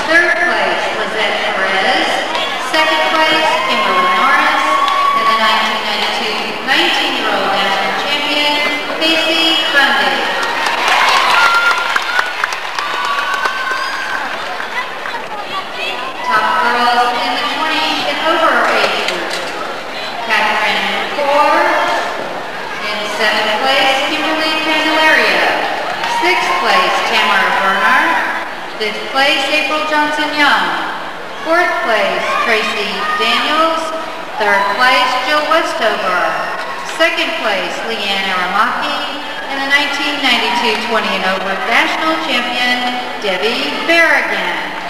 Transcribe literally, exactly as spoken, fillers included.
Third place, Lizette Perez. Second place, Kimberly Norris. And the nineteen ninety-two nineteen-year-old national champion, Casey Bundy. Top girls in the twenty and over age group. Catherine Kaur. In seventh place, Kimberly Candelaria. Sixth place, Tamara Bernard. Fifth place, April Johnson-Young. Fourth place, Tracy Daniels. Third place, Jill Westover. Second place, Leanne Aramaki. And the nineteen ninety-two twenty and over national champion, Debbie Berrigan.